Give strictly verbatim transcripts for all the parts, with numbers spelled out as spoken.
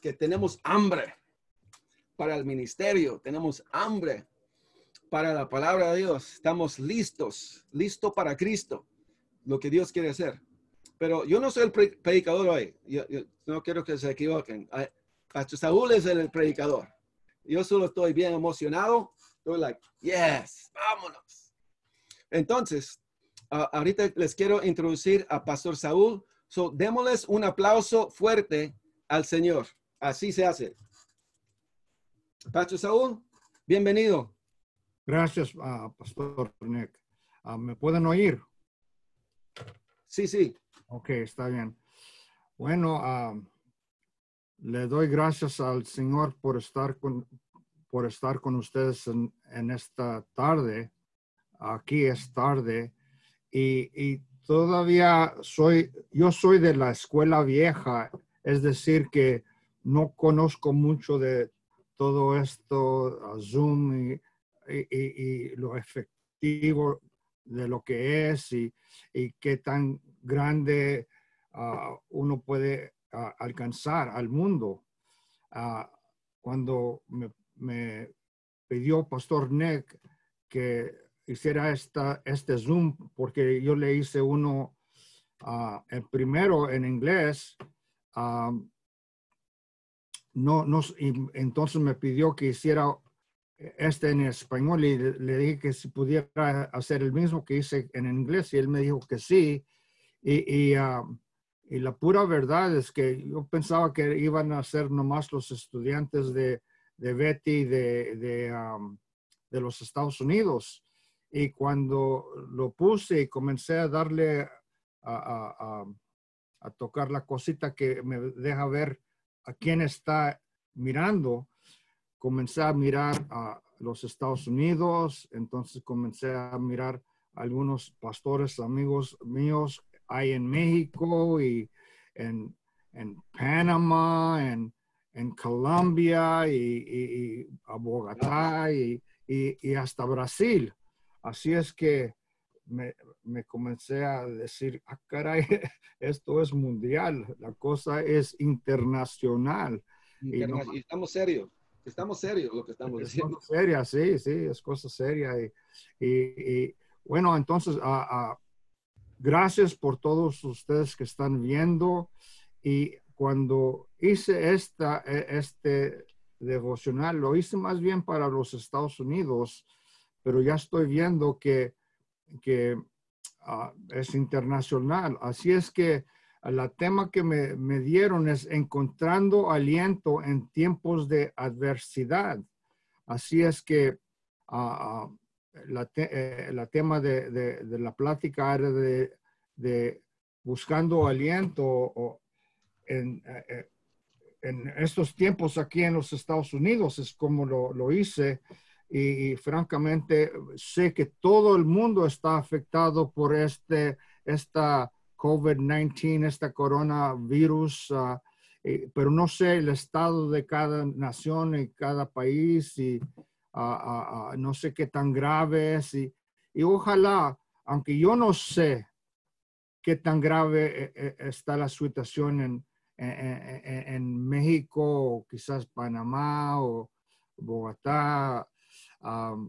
que tenemos hambre para el ministerio, tenemos hambre para la palabra de Dios. Estamos listos, listos para Cristo, lo que Dios quiere hacer. Pero yo no soy el pre predicador hoy. Yo, yo no quiero que se equivoquen. Pastor Saúl es el predicador. Yo solo estoy bien emocionado. Estoy like, yes, vámonos. Entonces, uh, ahorita les quiero introducir a Pastor Saúl. So, démosles un aplauso fuerte al Señor. Así se hace. Pastor Saúl, bienvenido. Gracias, uh, Pastor Nick. Uh, ¿Me pueden oír? Sí, sí. Ok, está bien. Bueno, uh, le doy gracias al Señor por estar con, por estar con ustedes en, en esta tarde. Aquí es tarde. Y, y todavía soy, yo soy de la escuela vieja, es decir, que no conozco mucho de todo esto, uh, Zoom y, y, y lo efectivo de lo que es y, y qué tan grande uh, uno puede uh, alcanzar al mundo. Uh, cuando me, me pidió Pastor Nick que hiciera esta, este Zoom, porque yo le hice uno, uh, el primero en inglés, um, no, no, y entonces me pidió que hiciera este en español y le, le dije que si pudiera hacer el mismo que hice en inglés y él me dijo que sí. Y, y, uh, y la pura verdad es que yo pensaba que iban a ser nomás los estudiantes de, de Betty de, de, um, de los Estados Unidos. Y cuando lo puse y comencé a darle a, a, a, a tocar la cosita que me deja ver a quién está mirando, comencé a mirar a los Estados Unidos, entonces comencé a mirar a algunos pastores amigos míos ahí en México y en, en Panamá, en, en Colombia y, y, y a Bogotá y, y, y hasta Brasil. Así es que me, me comencé a decir, ah, caray, esto es mundial, la cosa es internacional. Interna Y no, y estamos serios, estamos serios lo que estamos es diciendo. cosa seria, sí, sí, es cosa seria. Y, y, y bueno, entonces, uh, uh, gracias por todos ustedes que están viendo. Y cuando hice esta, este devocional, lo hice más bien para los Estados Unidos, pero ya estoy viendo que, que uh, es internacional. Así es que el tema que me, me dieron es encontrando aliento en tiempos de adversidad. Así es que uh, uh, la, te, eh, la tema de, de, de la plática era de, de buscando aliento o en, eh, en estos tiempos aquí en los Estados Unidos, es como lo, lo hice. Y, y francamente sé que todo el mundo está afectado por este, esta COVID diecinueve, este coronavirus, uh, eh, pero no sé el estado de cada nación y cada país y uh, uh, uh, no sé qué tan grave es. Y, y ojalá, aunque yo no sé qué tan grave eh, está la situación en, en, en, en México o quizás Panamá o Bogotá, Um,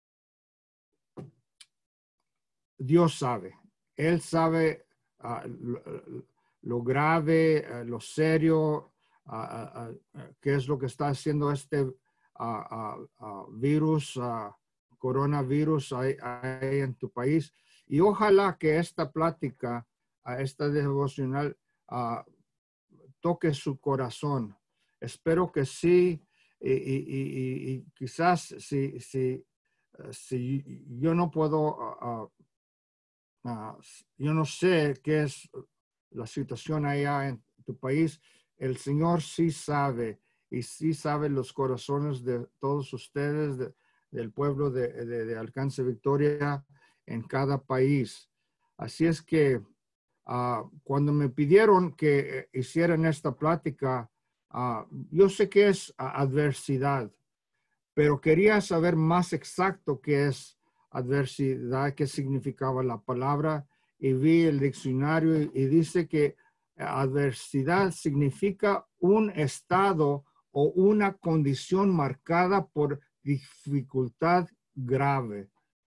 Dios sabe, Él sabe uh, lo, lo grave, uh, lo serio, uh, uh, uh, qué es lo que está haciendo este uh, uh, uh, virus, uh, coronavirus ahí, ahí en tu país. Y ojalá que esta plática, uh, esta devocional, uh, toque su corazón. Espero que sí. Y, y, y, y quizás si, si, uh, si yo no puedo, uh, uh, yo no sé qué es la situación allá en tu país, el Señor sí sabe y sí sabe los corazones de todos ustedes, de, del pueblo de, de, de Alcance Victoria en cada país. Así es que uh, cuando me pidieron que hicieran esta plática, Uh, yo sé que es uh, adversidad, pero quería saber más exacto qué es adversidad, qué significaba la palabra, y vi el diccionario y, y dice que Adversidad significa un estado o una condición marcada por dificultad grave.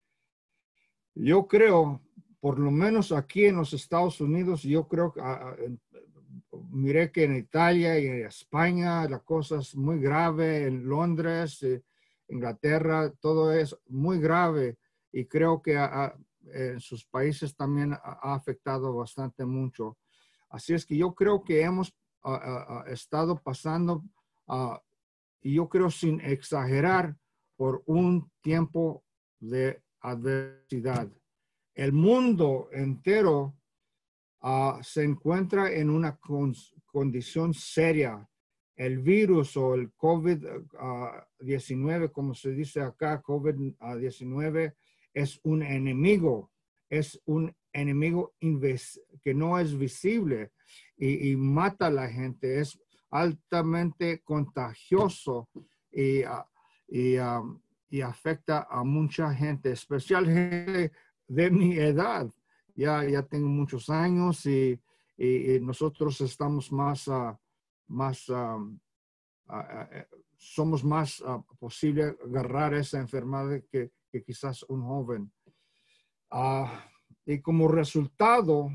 Yo creo, por lo menos aquí en los Estados Unidos, yo creo que uh, miré que en Italia y en España la cosa es muy grave, en Londres, eh, Inglaterra, todo es muy grave y creo que uh, en sus países también ha, ha afectado bastante mucho. Así es que yo creo que hemos uh, uh, estado pasando, uh, y yo creo sin exagerar, por un tiempo de adversidad. El mundo entero uh, se encuentra en una con, condición seria. El virus o el COVID diecinueve, como se dice acá, COVID diecinueve, es un enemigo, es un enemigo que no es visible y, y mata a la gente, es altamente contagioso y, uh, y, um, y afecta a mucha gente, especialmente de mi edad. Ya, ya tengo muchos años y, y, y nosotros estamos más, uh, más um, uh, uh, somos más uh, posible agarrar esa enfermedad que, que quizás un joven. Uh, y como resultado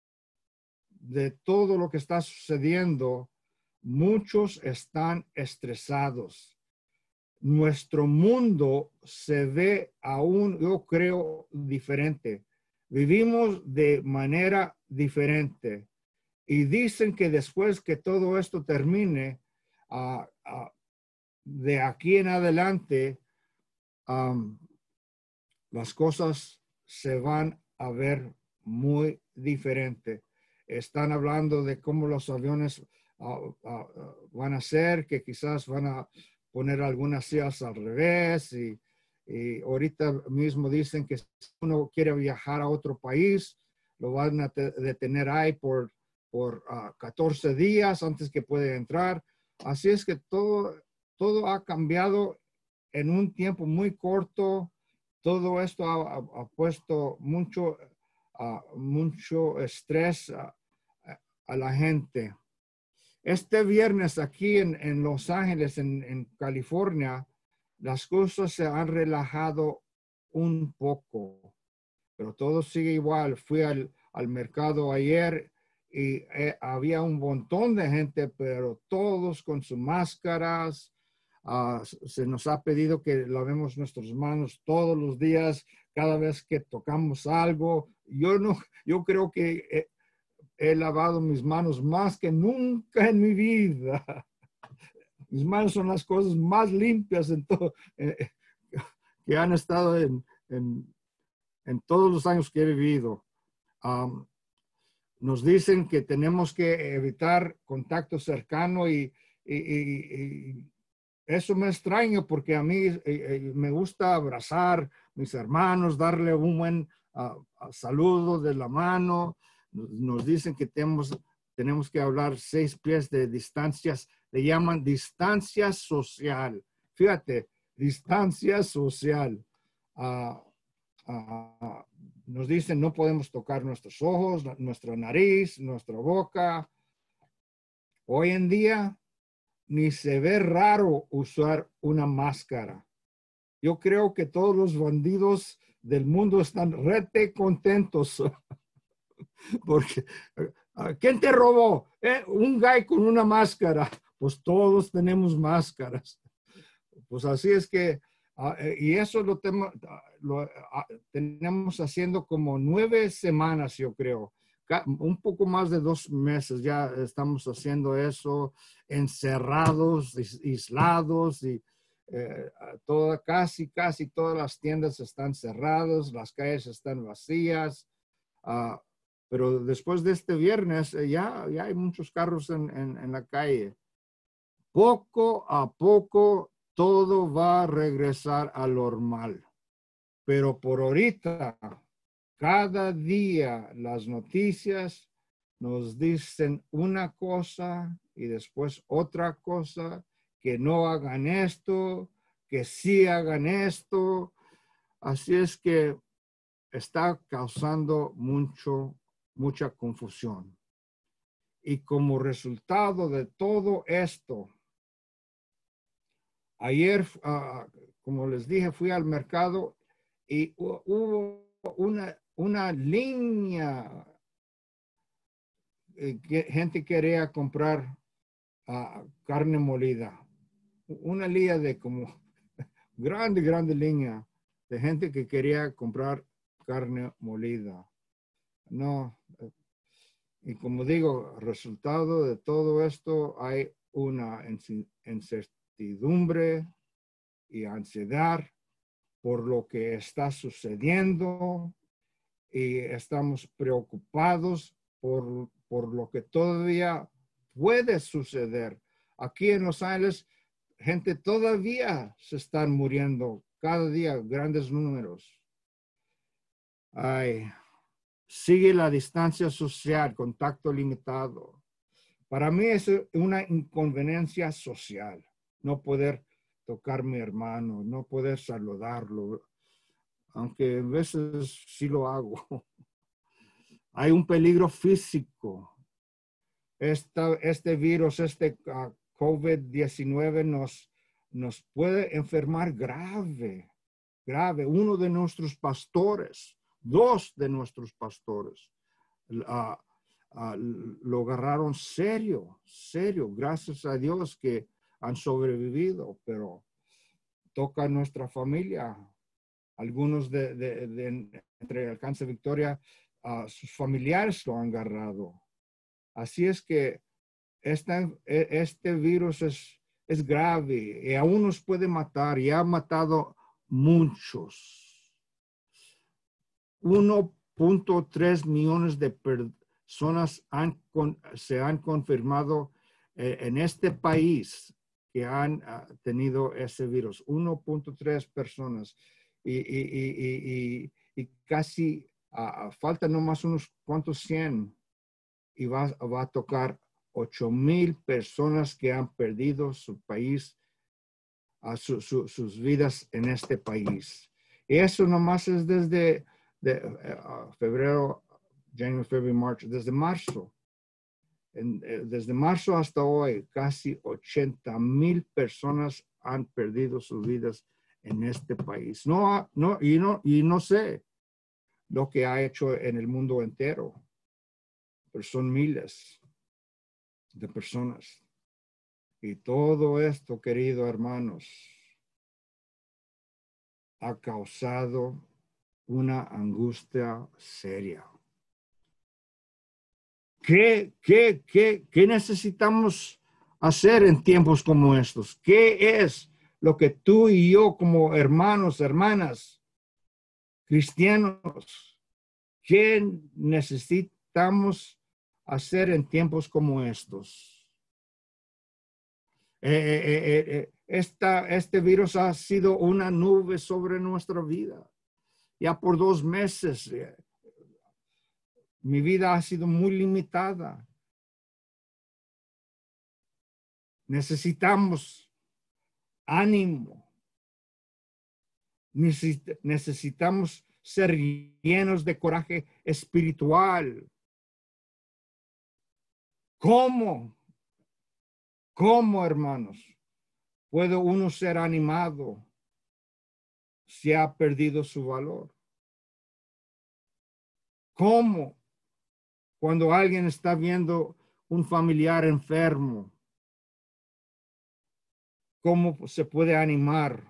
de todo lo que está sucediendo, muchos están estresados. Nuestro mundo se ve aún, yo creo, diferente. Vivimos de manera diferente. Y dicen que después que todo esto termine, uh, uh, de aquí en adelante, um, las cosas se van a ver muy diferente. Están hablando de cómo los aviones uh, uh, uh, van a ser, que quizás van a poner algunas sillas al revés y, y ahorita mismo dicen que si uno quiere viajar a otro país, lo van a detener ahí por, por uh, catorce días antes que pueda entrar. Así es que todo, todo ha cambiado en un tiempo muy corto. Todo esto ha, ha puesto mucho, uh, mucho estrés a, a la gente. Este viernes aquí en, en Los Ángeles, en, en California, las cosas se han relajado un poco, pero todo sigue igual. Fui al, al mercado ayer y eh, había un montón de gente, pero todos con sus máscaras. Uh, se nos ha pedido que lavemos nuestras manos todos los días, cada vez que tocamos algo. Yo, no, yo creo que eh, he lavado mis manos más que nunca en mi vida. Mis manos son las cosas más limpias en todo, eh, que han estado en, en, en todos los años que he vivido. Um, nos dicen que tenemos que evitar contacto cercano y, y, y, y eso me extraña porque a mí eh, eh, me gusta abrazar a mis hermanos, darle un buen uh, uh, saludo de la mano. Nos dicen que tenemos, tenemos que hablar seis pies de distancias. Le llaman distancia social. Fíjate, distancia social. Uh, uh, nos dicen no podemos tocar nuestros ojos, nuestra nariz, nuestra boca. Hoy en día ni se ve raro usar una máscara. Yo creo que todos los bandidos del mundo están rete contentos. Porque, ¿quién te robó? ¿Eh? Un guy con una máscara. Pues todos tenemos máscaras. Pues así es que, uh, y eso lo, temo, lo uh, tenemos haciendo como nueve semanas, yo creo. Un poco más de dos meses ya estamos haciendo eso, encerrados, aislados y eh, toda, casi, casi todas las tiendas están cerradas, las calles están vacías. Uh, pero después de este viernes eh, ya, ya hay muchos carros en, en, en la calle. Poco a poco todo va a regresar a lo normal. Pero por ahorita, cada día las noticias nos dicen una cosa y después otra cosa, que no hagan esto, que sí hagan esto. Así es que está causando mucho, mucha confusión. Y como resultado de todo esto, ayer, uh, como les dije, fui al mercado y hubo una, una línea. Eh, que gente quería comprar uh, carne molida. Una línea de como grande, grande línea de gente que quería comprar carne molida. No. Y como digo, resultado de todo esto, hay una incertidumbre y ansiedad por lo que está sucediendo y estamos preocupados por, por lo que todavía puede suceder. Aquí en Los Ángeles, gente todavía se están muriendo cada día, grandes números. Ay, sigue la distancia social, contacto limitado. Para mí es una inconveniencia social, no poder tocar a mi hermano, no poder saludarlo, aunque a veces sí lo hago. Hay un peligro físico. Esta, este virus, este uh, COVID diecinueve nos, nos puede enfermar grave, grave. Uno de nuestros pastores, dos de nuestros pastores, uh, uh, lo agarraron serio, serio. Gracias a Dios que han sobrevivido, pero toca a nuestra familia. Algunos de, de, de entre Alcance Victoria, uh, sus familiares lo han agarrado. Así es que esta, este virus es, es grave y aún nos puede matar y ha matado muchos. uno punto tres millones de personas han, se han confirmado eh, en este país que han uh, tenido ese virus. uno punto tres personas y, y, y, y, y casi uh, faltan nomás unos cuantos cien y va, va a tocar ocho mil personas que han perdido su país, uh, su, su, sus vidas en este país. Y eso nomás es desde de, uh, febrero, January, February, March, desde marzo. En, eh, desde marzo hasta hoy, casi ochenta mil personas han perdido sus vidas en este país. No, no, y, no, y no sé lo que ha hecho en el mundo entero, pero son miles de personas. Y todo esto, queridos hermanos, ha causado una angustia seria. ¿Qué, qué, qué, qué necesitamos hacer en tiempos como estos? ¿Qué es lo que tú y yo como hermanos, hermanas, cristianos, qué necesitamos hacer en tiempos como estos? Eh, eh, eh, eh, esta, este virus ha sido una nube sobre nuestra vida. Ya por dos meses, eh, mi vida ha sido muy limitada. Necesitamos ánimo. Necesitamos, necesitamos ser llenos de coraje espiritual. ¿Cómo? ¿Cómo, hermanos? ¿Puede uno ser animado si ha perdido su valor? ¿Cómo? Cuando alguien está viendo un familiar enfermo, ¿cómo se puede animar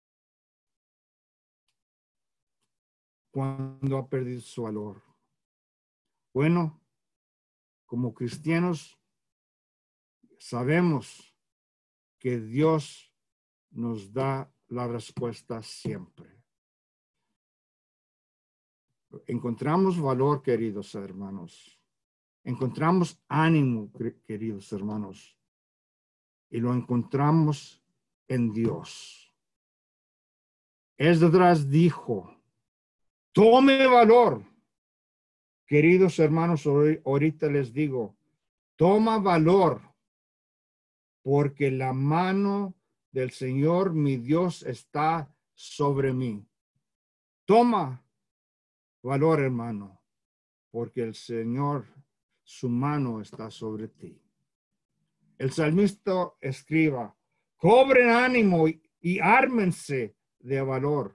cuando ha perdido su valor? Bueno, como cristianos, sabemos que Dios nos da la respuesta siempre. Encontramos valor, queridos hermanos. Encontramos ánimo, queridos hermanos. Y lo encontramos en Dios. Esdras dijo, tome valor. Queridos hermanos, ahorita les digo, toma valor, porque la mano del Señor, mi Dios, está sobre mí. Toma valor, hermano, porque el Señor, su mano está sobre ti. El salmista escriba, cobren ánimo y, y ármense de valor.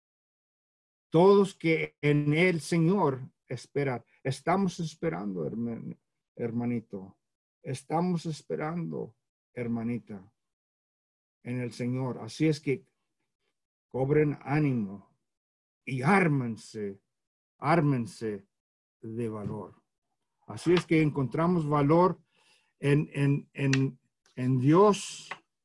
Todos que en el Señor esperan. Estamos esperando, herman, hermanito. Estamos esperando, hermanita, en el Señor. Así es que cobren ánimo y ármense, ármense de valor. Así es que encontramos valor en, en, en, en Dios,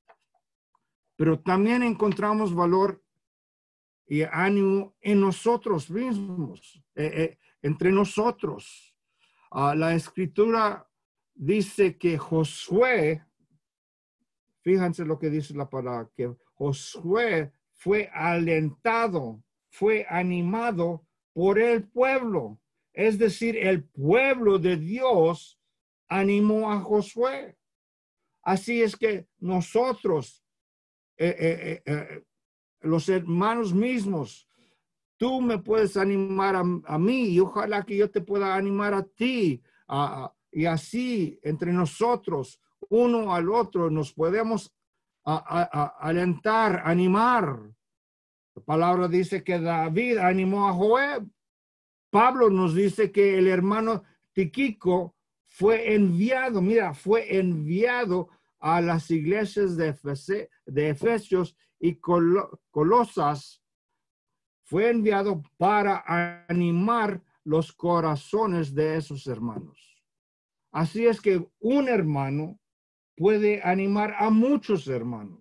pero también encontramos valor y ánimo en nosotros mismos, eh, eh, entre nosotros. Uh, la escritura dice que Josué, fíjense lo que dice la palabra, que Josué fue alentado, fue animado por el pueblo. Es decir, el pueblo de Dios animó a Josué. Así es que nosotros, eh, eh, eh, los hermanos mismos, tú me puedes animar a, a mí y ojalá que yo te pueda animar a ti. Uh, y así, entre nosotros, uno al otro, nos podemos uh, uh, uh, alentar, animar. La palabra dice que David animó a Joab. Pablo nos dice que el hermano Tíquico fue enviado, mira, fue enviado a las iglesias de, Efes, de Efesios y Col Colosas. Fue enviado para animar los corazones de esos hermanos. Así es que un hermano puede animar a muchos hermanos.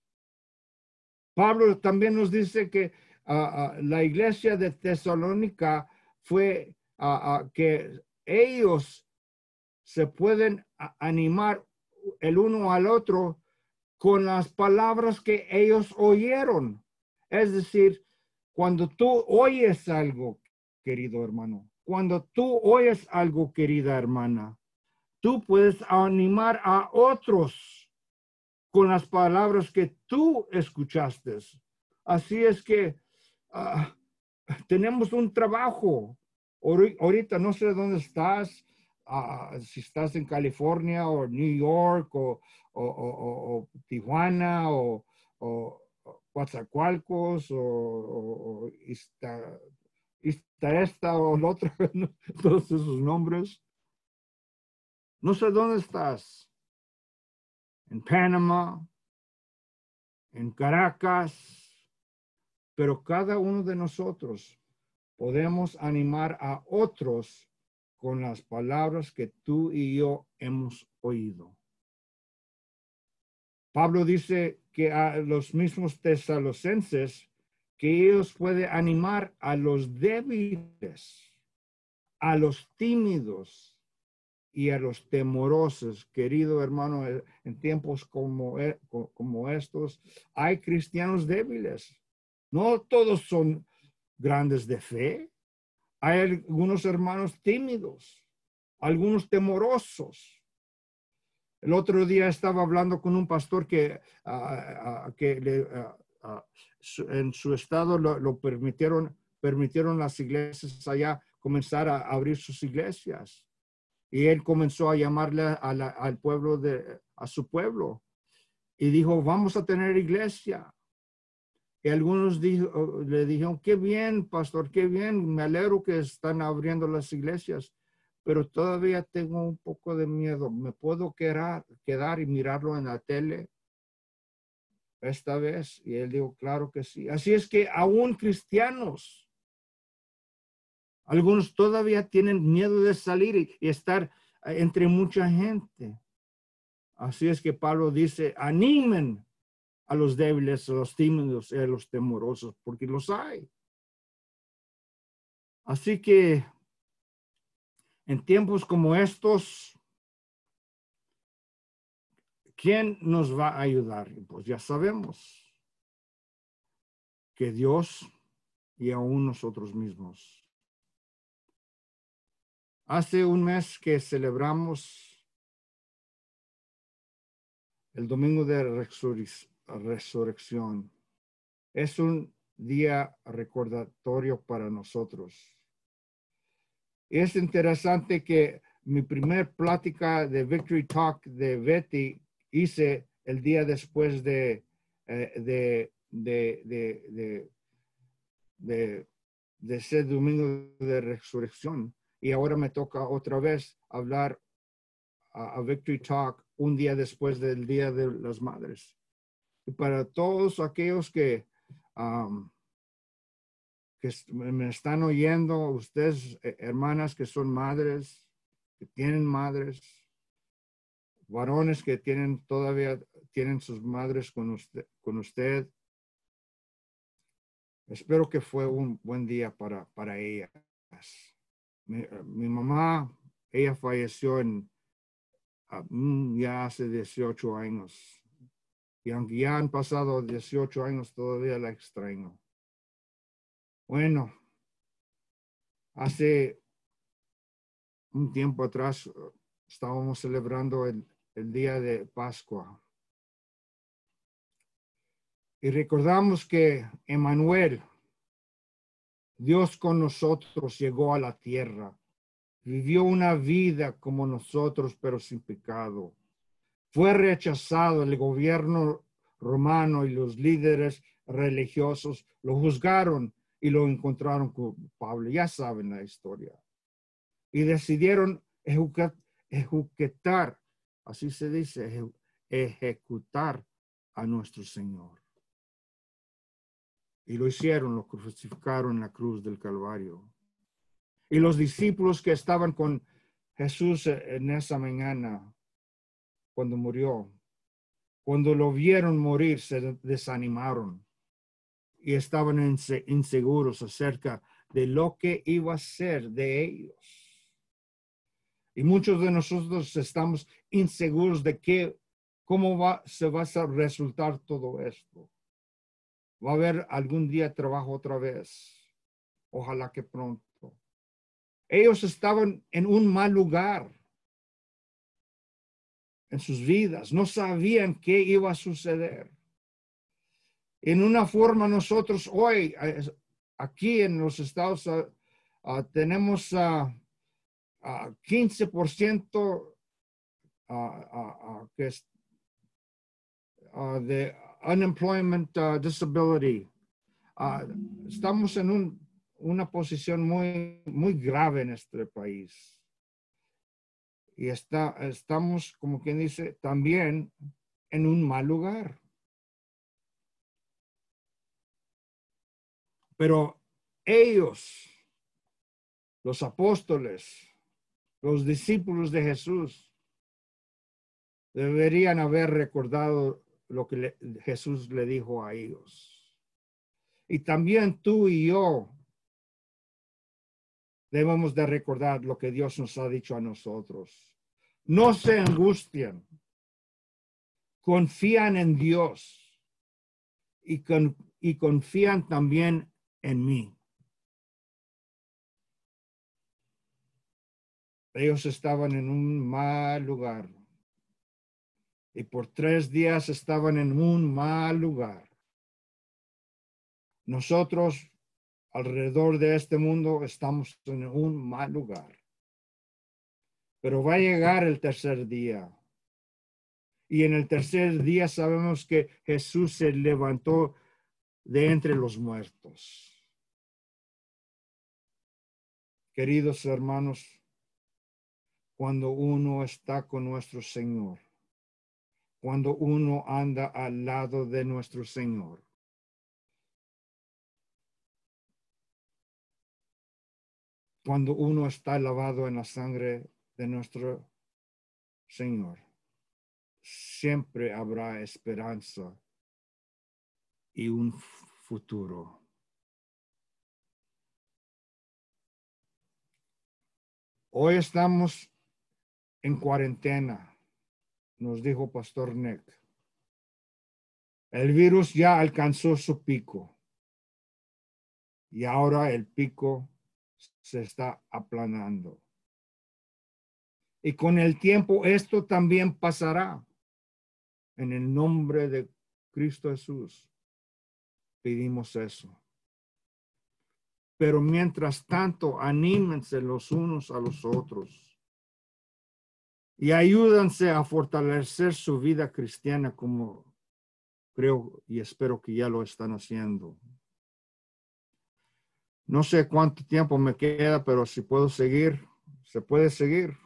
Pablo también nos dice que uh, uh, la iglesia de Tesalónica fue uh, uh, que ellos se pueden animar el uno al otro con las palabras que ellos oyeron. Es decir, cuando tú oyes algo, querido hermano, cuando tú oyes algo, querida hermana, tú puedes animar a otros con las palabras que tú escuchaste. Así es que uh, tenemos un trabajo. Ahorita no sé dónde estás, uh, si estás en California o New York o, o, o, o Tijuana o, o Coatzacoalcos o, o, o esta, esta, esta o la otra, todos esos nombres. No sé dónde estás. En Panamá, en Caracas, pero cada uno de nosotros podemos animar a otros con las palabras que tú y yo hemos oído. Pablo dice que a los mismos tesalonicenses que ellos pueden animar a los débiles, a los tímidos y a los temorosos. Querido hermano, en tiempos como, como estos, hay cristianos débiles. No todos son grandes de fe. Hay algunos hermanos tímidos, algunos temorosos. El otro día estaba hablando con un pastor que, uh, uh, que le, uh, uh, su, en su estado lo, lo permitieron, permitieron las iglesias allá comenzar a abrir sus iglesias. Y él comenzó a llamarle a la, al pueblo, de, a su pueblo. Y dijo, vamos a tener iglesia. Y algunos dijo, le dijeron, qué bien, pastor, qué bien. Me alegro que están abriendo las iglesias. Pero todavía tengo un poco de miedo. ¿Me puedo quedar, quedar y mirarlo en la tele esta vez? Y él dijo, claro que sí. Así es que aún cristianos, algunos todavía tienen miedo de salir y, y estar entre mucha gente. Así es que Pablo dice, animen a los débiles, a los tímidos y a los temorosos, porque los hay. Así que en tiempos como estos, ¿quién nos va a ayudar? Pues ya sabemos que Dios y aún nosotros mismos. Hace un mes que celebramos el domingo de resurrección. Es un día recordatorio para nosotros. Es interesante que mi primer plática de Victory Talk de Betty hice el día después de, eh, de, de, de, de, de, de ese domingo de resurrección. Y ahora me toca otra vez hablar a, a Victory Talk un día después del Día de las Madres. Y para todos aquellos que, um, que me están oyendo, ustedes, hermanas que son madres, que tienen madres, varones que tienen todavía tienen sus madres con usted, con usted. Espero que fue un buen día para, para ellas. Mi, mi mamá, ella falleció en, uh, ya hace dieciocho años. Y aunque ya han pasado dieciocho años, todavía la extraño. Bueno, hace un tiempo atrás estábamos celebrando el, el día de Pascua. Y recordamos que Emmanuel, Dios con nosotros, llegó a la tierra. Vivió una vida como nosotros, pero sin pecado. Fue rechazado el gobierno romano y los líderes religiosos lo juzgaron y lo encontraron culpable. Ya saben la historia. Y decidieron ejecutar, así se dice, ejecutar a nuestro Señor. Y lo hicieron, lo crucificaron en la cruz del Calvario. Y los discípulos que estaban con Jesús en esa mañana, cuando murió, cuando lo vieron morir, se desanimaron y estaban inseguros acerca de lo que iba a ser de ellos. Y muchos de nosotros estamos inseguros de qué, cómo va, se va a resultar todo esto. ¿Va a haber algún día trabajo otra vez? Ojalá que pronto. Ellos estaban en un mal lugar en sus vidas. No sabían qué iba a suceder. En una forma nosotros hoy, aquí en los Estados Unidos, uh, tenemos uh, uh, quince por ciento uh, uh, uh, que es, uh, de unemployment uh, disability. Uh, estamos en un, una posición muy, muy grave en este país. Y está, estamos, como quien dice, también en un mal lugar. Pero ellos, los apóstoles, los discípulos de Jesús, deberían haber recordado lo que le, Jesús le dijo a ellos. Y también tú y yo debemos de recordar lo que Dios nos ha dicho a nosotros. No se angustien. Confían en Dios y, con, y confían también en mí. Ellos estaban en un mal lugar. Y por tres días estaban en un mal lugar. Nosotros, alrededor de este mundo, estamos en un mal lugar. Pero va a llegar el tercer día. Y en el tercer día sabemos que Jesús se levantó de entre los muertos. Queridos hermanos, cuando uno está con nuestro Señor, cuando uno anda al lado de nuestro Señor, cuando uno está lavado en la sangre de nuestro Señor, siempre habrá esperanza y un futuro. Hoy estamos en cuarentena, nos dijo Pastor Nick. El virus ya alcanzó su pico y ahora el pico se está aplanando. Y con el tiempo esto también pasará. En el nombre de Cristo Jesús pedimos eso. Pero mientras tanto, anímense los unos a los otros. y ayúdense a fortalecer su vida cristiana como creo y espero que ya lo están haciendo. No sé cuánto tiempo me queda, pero si puedo seguir, se puede seguir.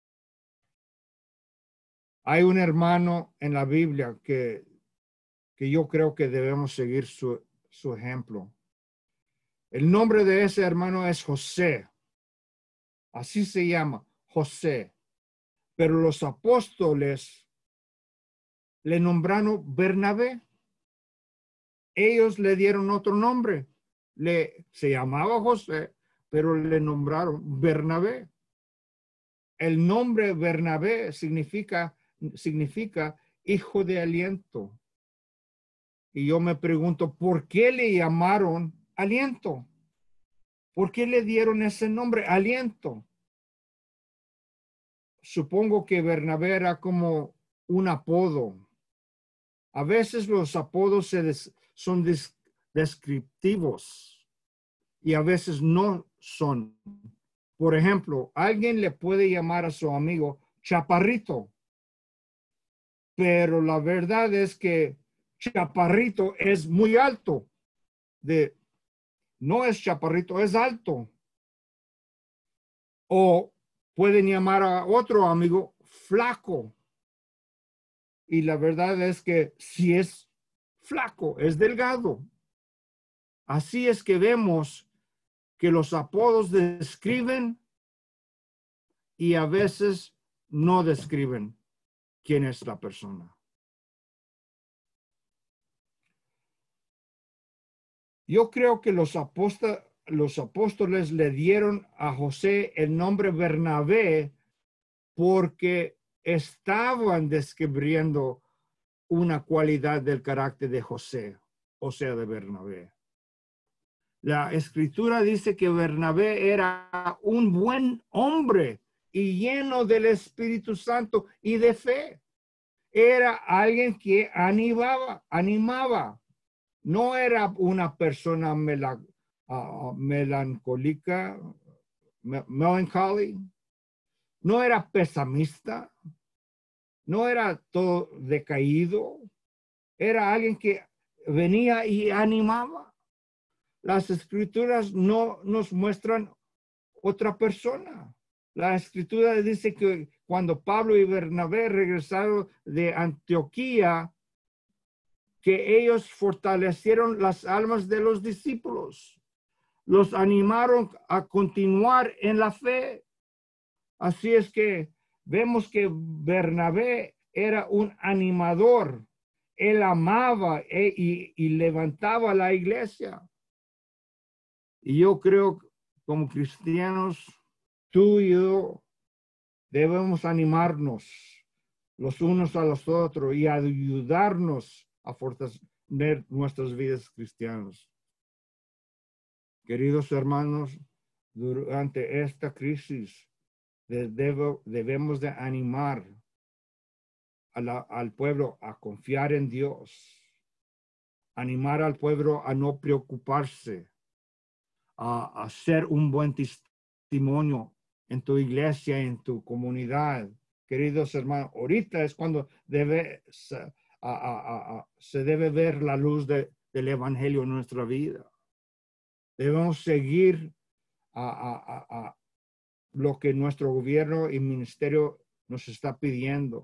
Hay un hermano en la Biblia que, que yo creo que debemos seguir su, su ejemplo. El nombre de ese hermano es José. Así se llama, José. Pero los apóstoles le nombraron Bernabé. Ellos le dieron otro nombre. Le, se llamaba José, pero le nombraron Bernabé. El nombre Bernabé significa, significa hijo de aliento. Y yo me pregunto, ¿por qué le llamaron aliento? ¿Por qué le dieron ese nombre, aliento? Supongo que Bernabé era como un apodo. A veces los apodos se des, son des, descriptivos y a veces no son. Por ejemplo, alguien le puede llamar a su amigo Chaparrito, pero la verdad es que Chaparrito es muy alto. De, no es Chaparrito, es alto. O pueden llamar a otro amigo Flaco. Y la verdad es que si es flaco, es delgado. Así es que vemos que los apodos describen y a veces no describen quién es la persona. Yo creo que los, apóstol, los apóstoles le dieron a José el nombre Bernabé porque estaban describiendo una cualidad del carácter de José, o sea, de Bernabé. La escritura dice que Bernabé era un buen hombre y lleno del Espíritu Santo y de fe. Era alguien que animaba, animaba. No era una persona mela, uh, melancólica, me, melancholy. No era pesimista. No era todo decaído. Era alguien que venía y animaba. Las escrituras no nos muestran otra persona. La escritura dice que cuando Pablo y Bernabé regresaron de Antioquía, que ellos fortalecieron las almas de los discípulos, los animaron a continuar en la fe. Así es que vemos que Bernabé era un animador. Él amaba e, y, y levantaba la iglesia. Y yo creo que como cristianos, tú y yo debemos animarnos los unos a los otros y ayudarnos a fortalecer nuestras vidas cristianas. Queridos hermanos, durante esta crisis debo, debemos de animar a la, al pueblo a confiar en Dios, animar al pueblo a no preocuparse, a, a ser un buen testimonio en tu iglesia, en tu comunidad. Queridos hermanos, ahorita es cuando debe, a, a, a, se debe ver la luz de, del evangelio en nuestra vida. Debemos seguir a, a, a lo que nuestro gobierno y ministerio nos está pidiendo.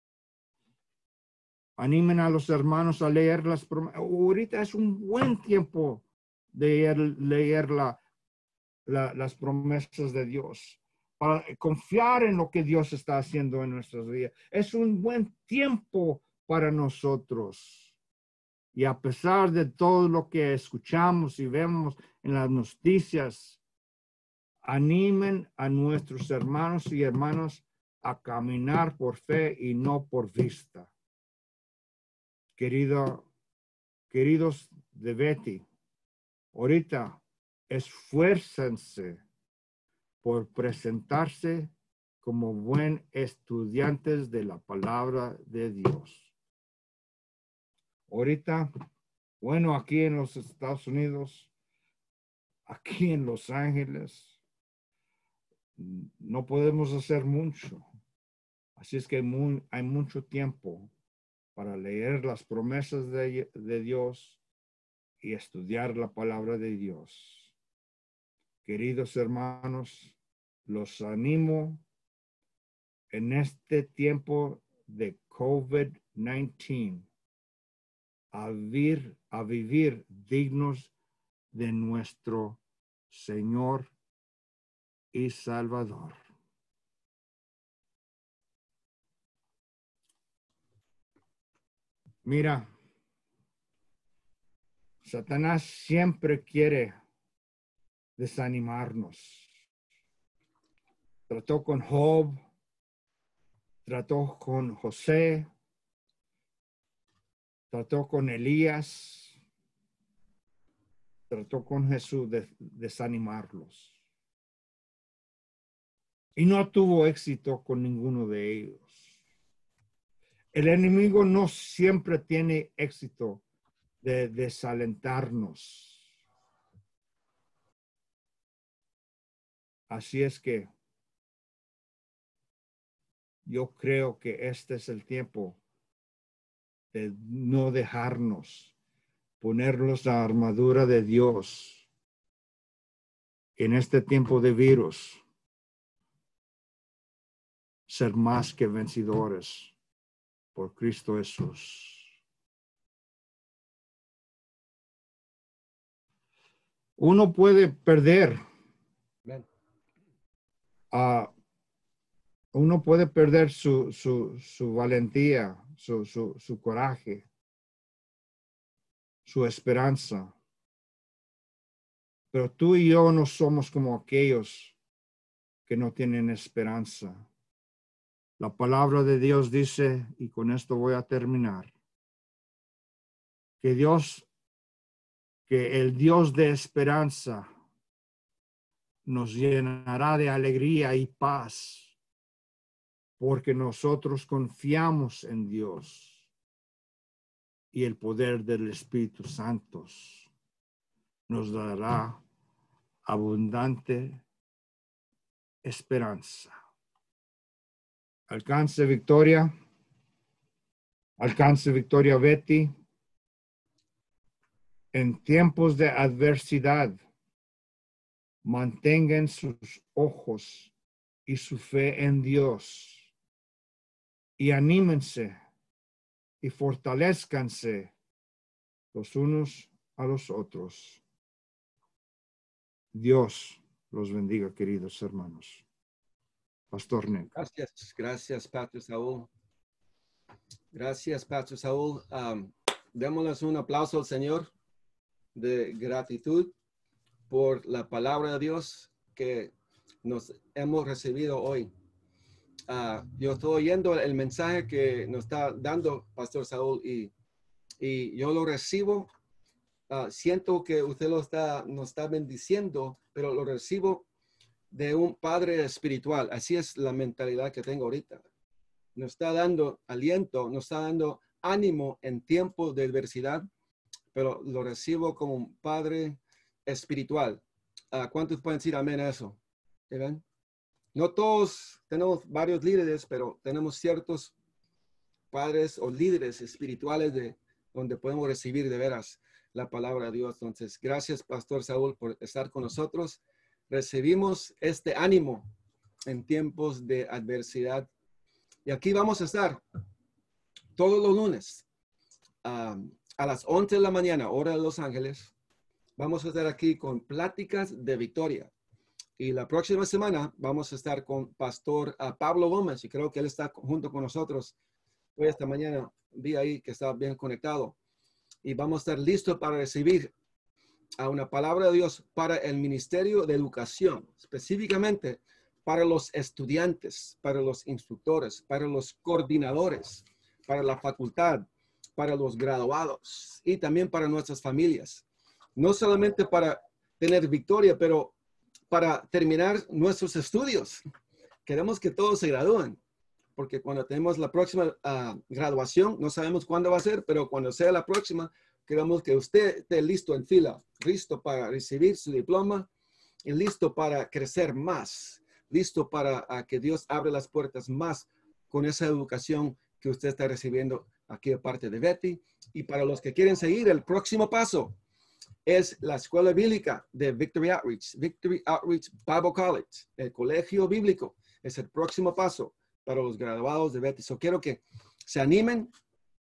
Animen a los hermanos a leer las promesas. Ahorita es un buen tiempo de leer, leer la, la, las promesas de Dios, para confiar en lo que Dios está haciendo en nuestras vidas. Es un buen tiempo para nosotros. Y a pesar de todo lo que escuchamos y vemos en las noticias, animen a nuestros hermanos y hermanas a caminar por fe y no por vista. Querido, queridos de Betty, ahorita esfuércense por presentarse como buen estudiantes de la palabra de Dios. Ahorita, bueno, aquí en los Estados Unidos, aquí en Los Ángeles, no podemos hacer mucho. Así es que hay, muy, hay mucho tiempo para leer las promesas de, de Dios y estudiar la palabra de Dios. Queridos hermanos, los animo en este tiempo de COVID diecinueve a vivir, a vivir dignos de nuestro Señor y Salvador. Mira, Satanás siempre quiere desanimarnos. Trató con Job, trató con José, trató con Elías, trató con Jesús de desanimarlos. Y no tuvo éxito con ninguno de ellos. El enemigo no siempre tiene éxito de desalentarnos. Así es que yo creo que este es el tiempo de no dejarnos, ponernos la armadura de Dios en este tiempo de virus, ser más que vencedores por Cristo Jesús. Uno puede perder, uh, uno puede perder su, su, su valentía, su, su, su coraje, su esperanza. Pero tú y yo no somos como aquellos que no tienen esperanza. La palabra de Dios dice, y con esto voy a terminar, que Dios, que el Dios de esperanza nos llenará de alegría y paz, porque nosotros confiamos en Dios y el poder del Espíritu Santo nos dará abundante esperanza. Alcance Victoria, alcance Victoria Betty. En tiempos de adversidad, mantengan sus ojos y su fe en Dios y anímense y fortalezcanse los unos a los otros. Dios los bendiga, queridos hermanos. Pastor Nick. Gracias, gracias, Pastor Saúl. Gracias, Pastor Saúl. Um, démosles un aplauso al Señor de gratitud por la palabra de Dios que nos hemos recibido hoy. Uh, yo estoy oyendo el mensaje que nos está dando Pastor Saúl y, y yo lo recibo. Uh, siento que usted lo está, nos está bendiciendo, pero lo recibo de un padre espiritual. Así es la mentalidad que tengo ahorita. Nos está dando aliento, nos está dando ánimo en tiempos de adversidad, pero lo recibo como un padre espiritual. Uh, ¿Cuántos pueden decir amén a eso? ¿Ven? No todos tenemos varios líderes, pero tenemos ciertos padres o líderes espirituales de donde podemos recibir de veras la palabra de Dios. Entonces, gracias, Pastor Saúl, por estar con nosotros. Recibimos este ánimo en tiempos de adversidad. Y aquí vamos a estar todos los lunes um, a las once de la mañana, hora de Los Ángeles. Vamos a estar aquí con pláticas de victoria. Y la próxima semana vamos a estar con Pastor uh, Pablo Gómez, y creo que él está junto con nosotros. Hoy esta mañana vi ahí que está bien conectado. Y vamos a estar listos para recibir a una palabra de Dios para el Ministerio de Educación, específicamente para los estudiantes, para los instructores, para los coordinadores, para la facultad, para los graduados y también para nuestras familias. No solamente para tener victoria, pero para terminar nuestros estudios. Queremos que todos se gradúen, porque cuando tenemos la próxima uh, graduación, no sabemos cuándo va a ser, pero cuando sea la próxima, queremos que usted esté listo en fila, listo para recibir su diploma y listo para crecer más, listo para uh, que Dios abra las puertas más con esa educación que usted está recibiendo aquí de parte de Betty. Y para los que quieren seguir, el próximo paso es la escuela bíblica de Victory Outreach, Victory Outreach Bible College, el colegio bíblico. Es el próximo paso para los graduados de Betty. So quiero que se animen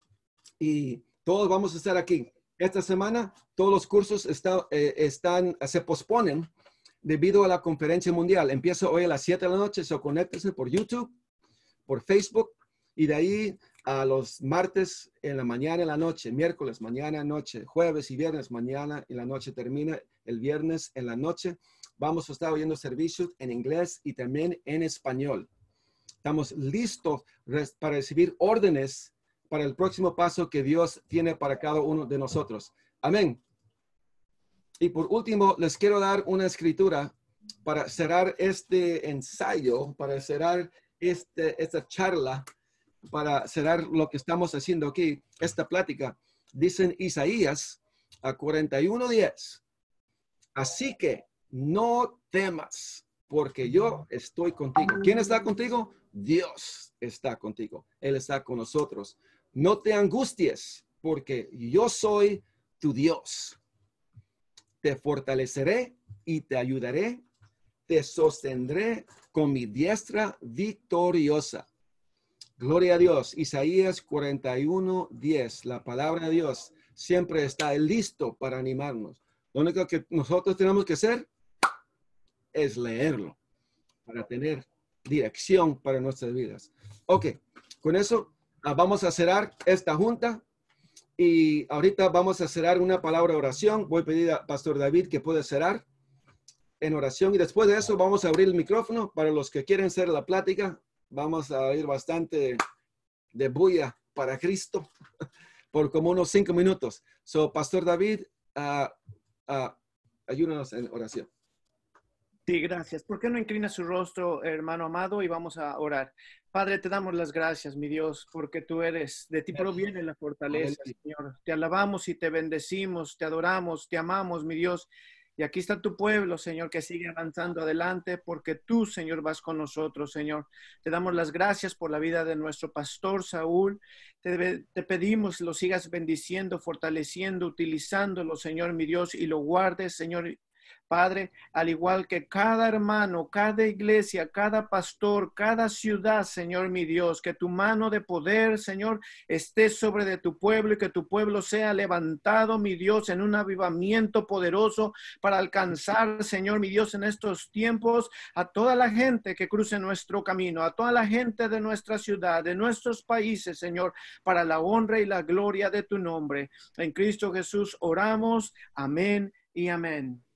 y todos vamos a estar aquí. Esta semana todos los cursos está, eh, están, se posponen debido a la conferencia mundial. Empieza hoy a las siete de la noche, so conéctense por YouTube, por Facebook, y de ahí a los martes en la mañana, en la noche, miércoles, mañana, noche, jueves y viernes, mañana en la noche, termina el viernes en la noche. Vamos a estar oyendo servicios en inglés y también en español. Estamos listos para recibir órdenes para el próximo paso que Dios tiene para cada uno de nosotros. Amén. Y por último, les quiero dar una escritura para cerrar este ensayo, para cerrar este, esta charla, para cerrar lo que estamos haciendo aquí, esta plática. Dicen Isaías a cuarenta y uno diez. Así que no temas, porque yo estoy contigo. ¿Quién está contigo? Dios está contigo. Él está con nosotros. No te angusties, porque yo soy tu Dios. Te fortaleceré y te ayudaré. Te sostendré con mi diestra victoriosa. Gloria a Dios. Isaías cuarenta y uno diez. La palabra de Dios siempre está listo para animarnos. Lo único que nosotros tenemos que hacer es leerlo para tener dirección para nuestras vidas. Ok, con eso uh, vamos a cerrar esta junta y ahorita vamos a cerrar una palabra de oración. Voy a pedir a Pastor David que pueda cerrar en oración y después de eso vamos a abrir el micrófono para los que quieren hacer la plática. Vamos a oír bastante de bulla para Cristo por como unos cinco minutos. So, Pastor David, uh, uh, ayúdanos en oración. Sí, gracias. ¿Por qué no inclina su rostro, hermano amado, y vamos a orar? Padre, te damos las gracias, mi Dios, porque tú eres, de ti proviene la fortaleza, Señor. Te alabamos y te bendecimos, te adoramos, te amamos, mi Dios. Y aquí está tu pueblo, Señor, que sigue avanzando adelante, porque tú, Señor, vas con nosotros, Señor. Te damos las gracias por la vida de nuestro pastor Saúl. Te, te pedimos lo sigas bendiciendo, fortaleciendo, utilizándolo, Señor, mi Dios, y lo guardes, Señor, Padre, al igual que cada hermano, cada iglesia, cada pastor, cada ciudad, Señor mi Dios, que tu mano de poder, Señor, esté sobre de tu pueblo y que tu pueblo sea levantado, mi Dios, en un avivamiento poderoso para alcanzar, Señor mi Dios, en estos tiempos a toda la gente que cruce nuestro camino, a toda la gente de nuestra ciudad, de nuestros países, Señor, para la honra y la gloria de tu nombre. En Cristo Jesús oramos. Amén y amén.